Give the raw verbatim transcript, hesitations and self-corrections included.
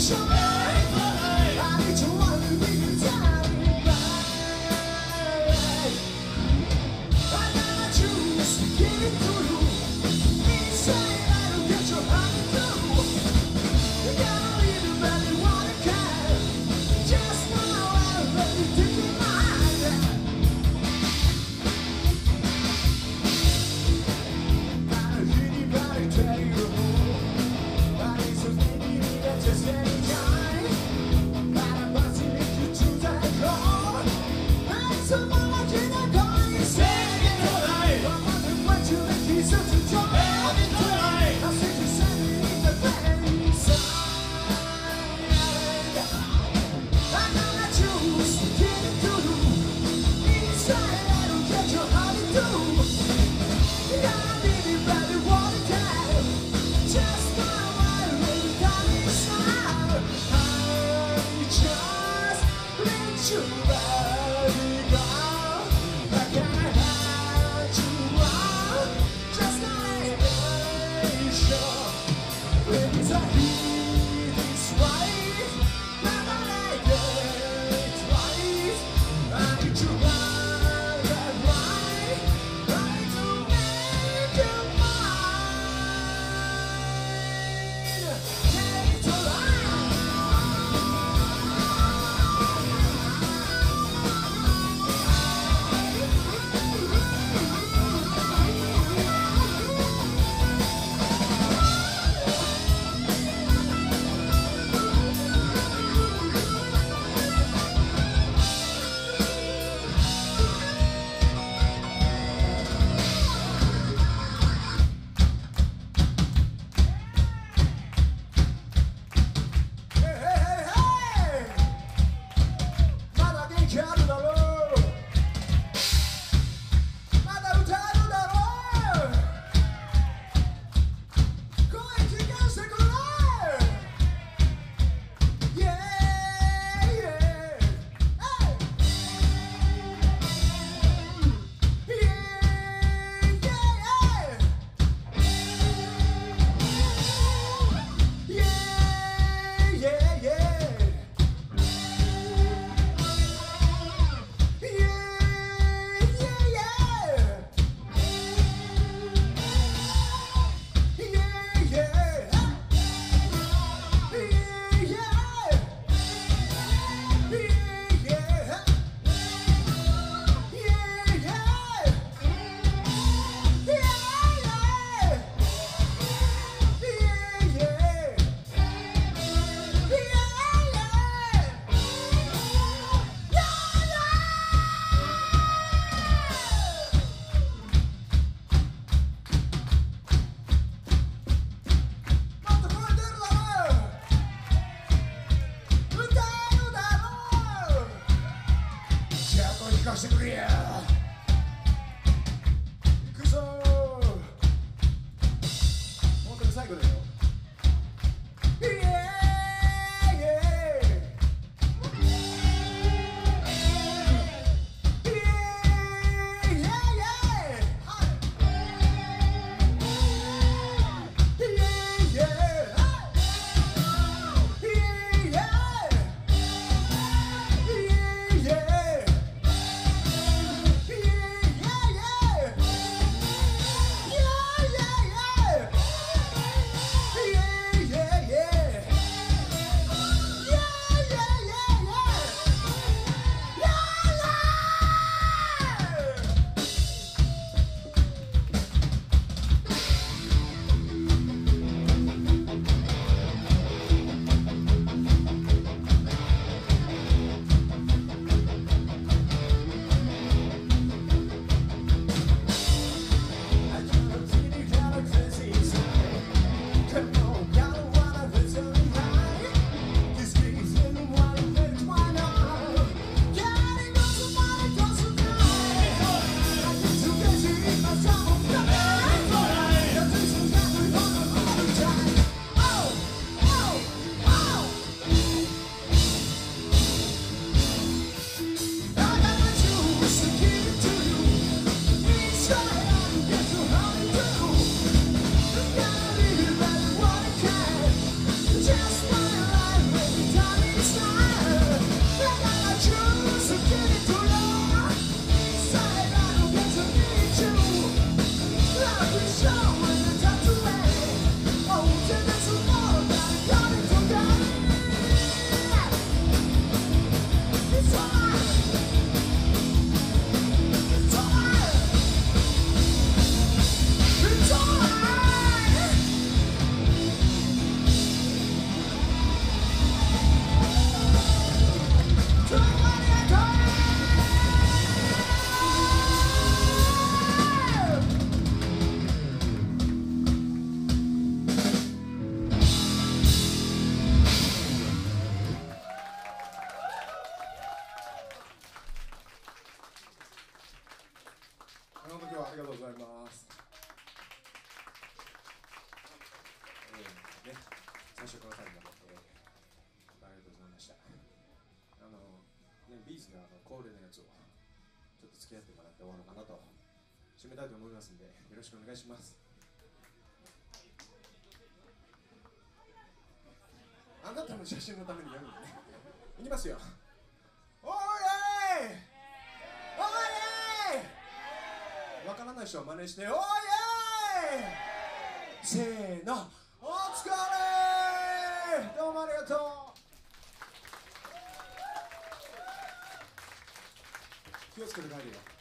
Yeah, baby, baby, what a time. してくださいまで、えー、ありがとうございました。あのね、ビーズのあの恒例のやつをちょっと付き合ってもらって終わろうかなと締めたいと思いますんで、よろしくお願いします。あなたの写真のためにやるんでね。いきますよ。おーいえいおーいえい、わからない人は真似して、おーいえい、せーの、お疲れ、どうもありがとう。気をつけて帰るよ。